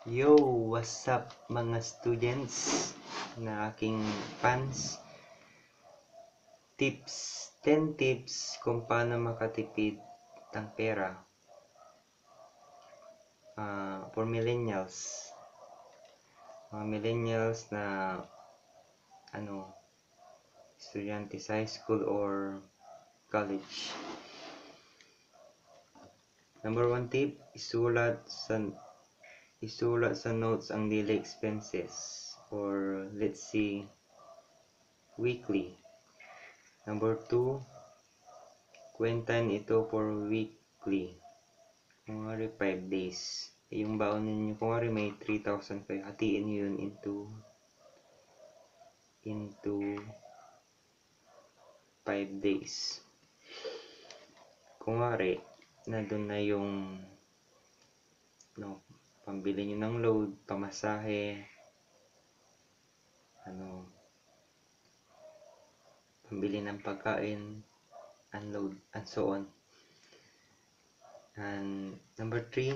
Yo, what's up mga students na aking fans? 10 tips kung paano makatipid ng pera for millennials. Mga millennials na estudyante sa high school or college. Number 1 tip, isulat sa notes ang daily expenses or let's say weekly. Number 2, kwentan ito for weekly. Kung 5 days. Yung baon ninyo, kung may 3,000 kayo, hatiin nyo yun into 5 days. Kung nandun na yung pambili nyo ng load, pamasahe, pambili ng pagkain, unload, and so on. And number 3,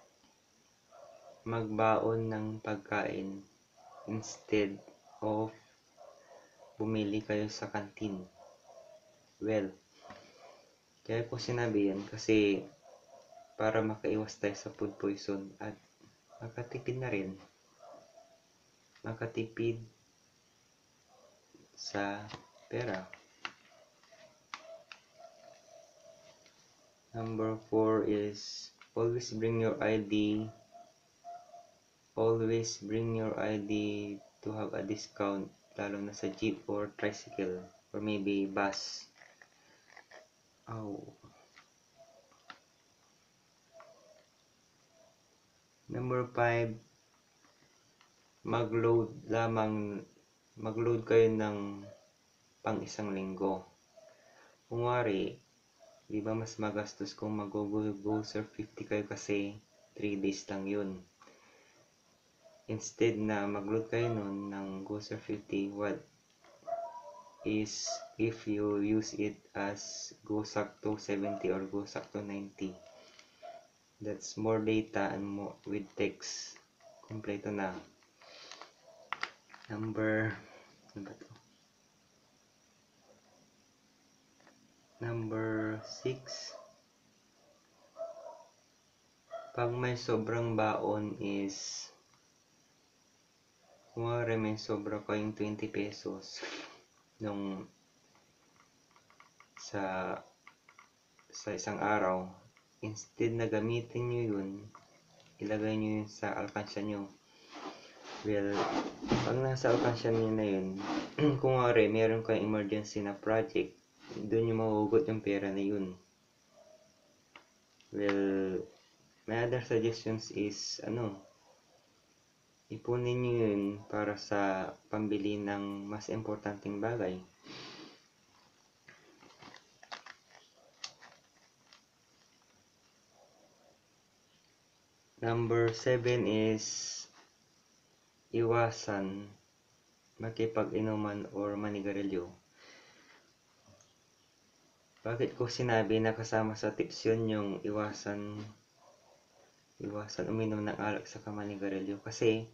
magbaon ng pagkain instead of bumili kayo sa kantin. Well, kaya ko sinabi yan kasi para makaiwas tayo sa food poison at makatipid na rin. Makatipid sa pera. Number 4 is always bring your ID. Always bring your ID to have a discount, lalo na sa jeep or tricycle or maybe bus. Number 5, mag-load kayo ng pang isang linggo. Kung di ba mas magastos kung mag-go surf 50 kayo kasi 3 days lang yun. Instead na mag-load kayo nun ng Go Surf 50, what is if you use it as Go Sakto 70 or Go Sakto 90? That's more data and more with text. Kompleto na. Number 6, pag may sobrang baon is kung may sobra kayong 20 pesos nung sa isang araw, instead na gamitin nyo yun, ilagay nyo yun sa alkansya nyo. Well, pag nasa alkansya nyo na yun, kung meron kayong emergency na project, doon nyo mahugot yung pera na yun. Well, my other suggestions is ipunin nyo yun para sa pambili ng mas importanteng bagay. Number 7 is iwasan makipag-inuman or manigarilyo. Bakit ko sinabi na kasama sa tips yun yung iwasan uminom ng alak sa manigarilyo? Kasi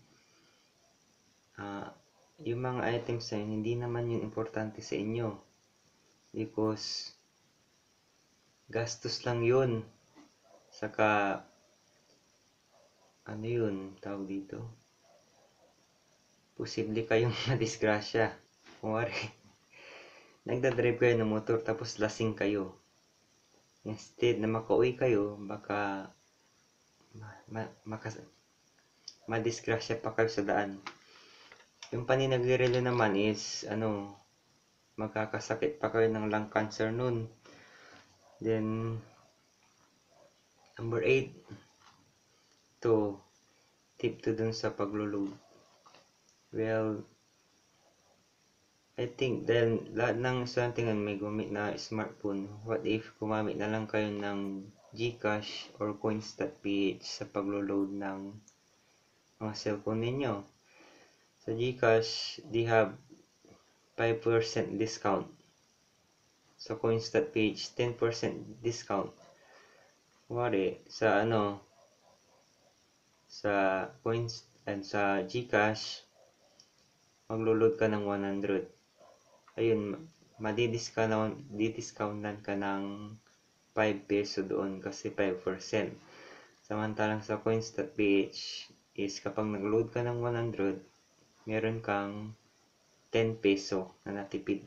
yung mga items na yun, hindi naman yun importante sa inyo. Because gastos lang yun. Saka tawag dito, posible kayong madisgrasya. Kung nagdadrive kayo ng motor tapos lasing kayo, instead na makauwi kayo, baka madisgrasya pa kayo sa daan. Yung paninagrirelo naman is magkakasakit pa kayo ng lung cancer nun. Then number 8, tip to dun sa paglulog. Well, I think dahil lahat ng estudyante ngayon may gumamit na smartphone, what if gumamit na lang kayo ng GCash or coins.ph sa paglo-load ng mga cellphone ninyo. Sa GCash, they have 5% discount. Sa coins.ph, 10% discount. Sa sa coins and sa GCash, maglo-load ka ng 100. Ayun, didiscountan ka ng 5 peso doon kasi 5%. Samantalang sa coins.ph is kapag nag-load ka ng 100, meron kang 10 peso na natipid.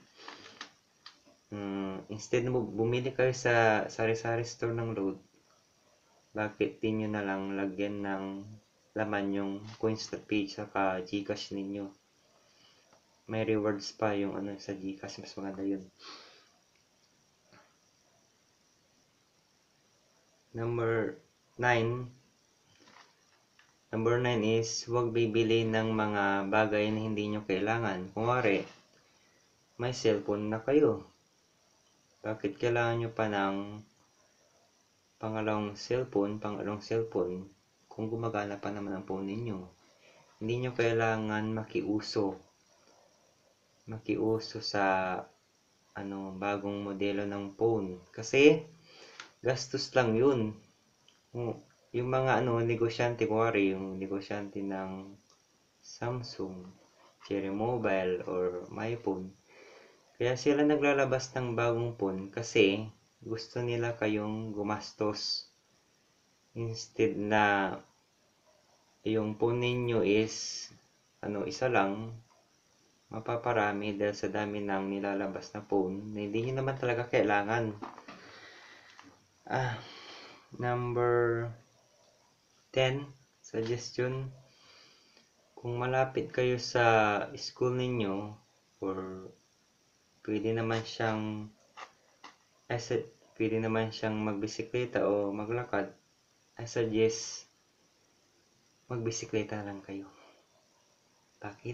Instead na bumili kayo sa sari-sari store ng load, bakit di nyo na lang lagyan ng laman yung coins.ph saka GCash ninyo? May rewards pa yung sa GCash, mas maganda yun. Number 9 is huwag bibili ng mga bagay na hindi nyo kailangan. Kunwari, may cellphone na kayo. Bakit kailangan nyo pa ng pangalawang cellphone kung gumagana pa naman ang phone ninyo? Hindi nyo kailangan makiuso sa bagong modelo ng phone kasi gastos lang yun. Yung mga negosyante, kunwari yung negosyante ng Samsung, Cherry Mobile or MyPhone, kaya sila naglalabas ng bagong phone kasi gusto nila kayong gumastos. Instead na yung phone ninyo is isa lang, mapaparami dahil sa dami ng nilalabas na phone na hindi nyo naman talaga kailangan. Number 10, suggestion. Kung malapit kayo sa school ninyo, or pwede naman siyang magbisikleta o maglakad, I suggest magbisikleta lang kayo. Bakit?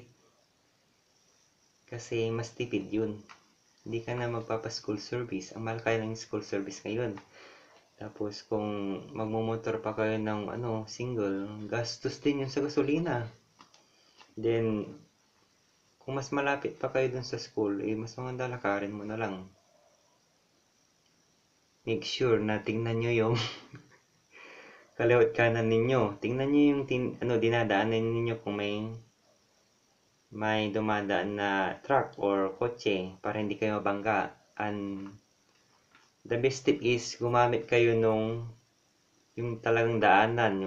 Kasi mas tipid yun. Hindi ka na magpapa-school service. Ang mahal kaya ng school service ngayon. Tapos kung magmumotor pa kayo ng single, gastos din yun sa gasolina. Then, kung mas malapit pa kayo dun sa school, mas maganda lakarin mo na lang. Make sure na tingnan nyo yung kaliwat kanan ninyo. Tingnan nyo yung dinadaanan ninyo kung may dumadaan na truck or kotse para hindi kayo mabangga. And the best tip is gumamit kayo yung talagang daanan,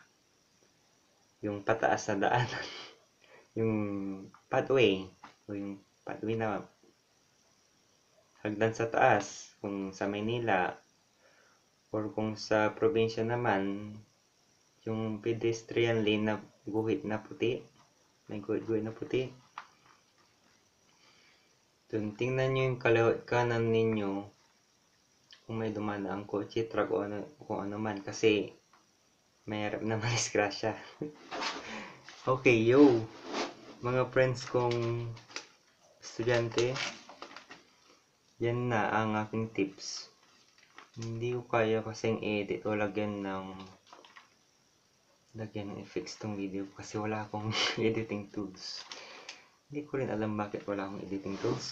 yung pataas na daanan. Yung pathway na hagdan sa taas, kung sa Maynila or kung sa probinsya naman, yung pedestrian lane na guhit na puti, may guhit na puti. Dun, tingnan nyo yung kaliwat kanan ninyo kung may dumadaang kotse, truck o kung ano man, kasi mahirap na madisgrasya. Okay, mga friends kong estudyante, yan na ang aking tips. Hindi ko kaya kasing edit o lagyan ng effects tong video kasi wala akong editing tools. Hindi ko rin alam bakit wala akong editing tools.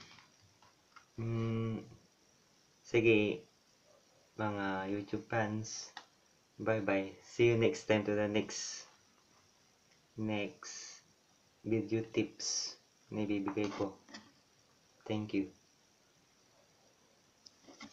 Sige, mga YouTube fans, bye bye. See you next time to the next video tips na ibibigay ko. Thank you.